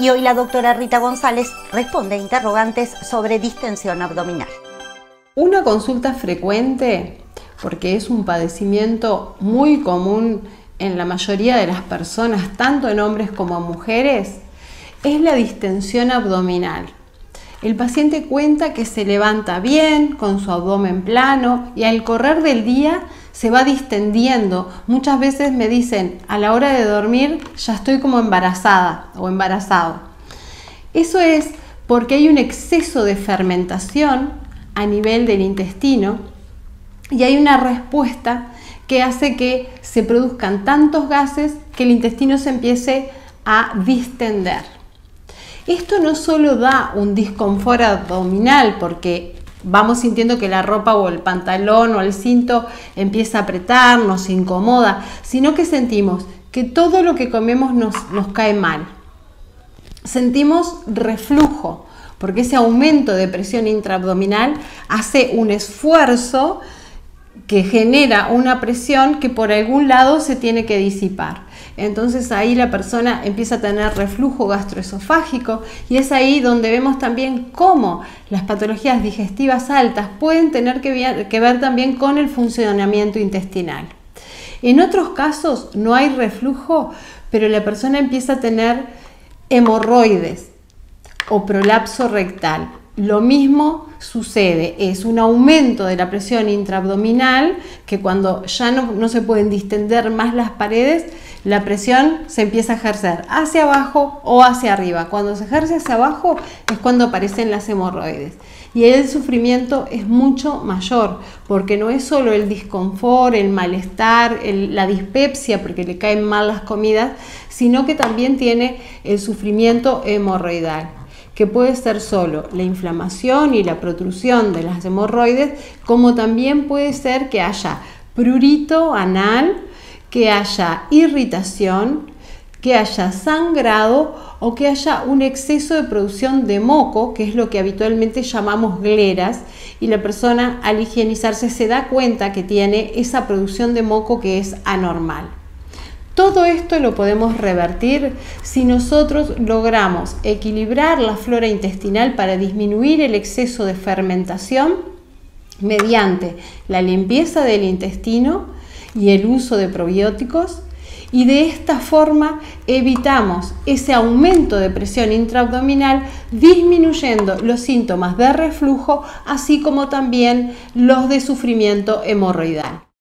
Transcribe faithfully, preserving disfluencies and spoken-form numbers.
Y hoy la doctora Rita González responde a interrogantes sobre distensión abdominal. Una consulta frecuente, porque es un padecimiento muy común en la mayoría de las personas, tanto en hombres como en mujeres, es la distensión abdominal. El paciente cuenta que se levanta bien, con su abdomen plano, y al correr del día se va distendiendo. Muchas veces me dicen, a la hora de dormir ya estoy como embarazada o embarazado. Eso es porque hay un exceso de fermentación a nivel del intestino y hay una respuesta que hace que se produzcan tantos gases que el intestino se empiece a distender. Esto no solo da un disconfort abdominal porque vamos sintiendo que la ropa o el pantalón o el cinto empieza a apretar, nos incomoda, sino que sentimos que todo lo que comemos nos, nos cae mal. Sentimos reflujo, porque ese aumento de presión intraabdominal hace un esfuerzo que genera una presión que por algún lado se tiene que disipar. Entonces ahí la persona empieza a tener reflujo gastroesofágico y es ahí donde vemos también cómo las patologías digestivas altas pueden tener que ver, que ver también con el funcionamiento intestinal. En otros casos no hay reflujo, pero la persona empieza a tener hemorroides o prolapso rectal. Lo mismo sucede, es un aumento de la presión intraabdominal que cuando ya no, no se pueden distender más las paredes, la presión se empieza a ejercer hacia abajo o hacia arriba. Cuando se ejerce hacia abajo es cuando aparecen las hemorroides. Y el sufrimiento es mucho mayor, porque no es solo el disconfort, el malestar, el, la dispepsia, porque le caen mal las comidas, sino que también tiene el sufrimiento hemorroidal, que puede ser solo la inflamación y la protrusión de las hemorroides, como también puede ser que haya prurito anal, que haya irritación, que haya sangrado o que haya un exceso de producción de moco, que es lo que habitualmente llamamos gleras, y la persona al higienizarse se da cuenta que tiene esa producción de moco que es anormal. Todo esto lo podemos revertir si nosotros logramos equilibrar la flora intestinal para disminuir el exceso de fermentación mediante la limpieza del intestino y el uso de probióticos, y de esta forma evitamos ese aumento de presión intraabdominal, disminuyendo los síntomas de reflujo, así como también los de sufrimiento hemorroidal.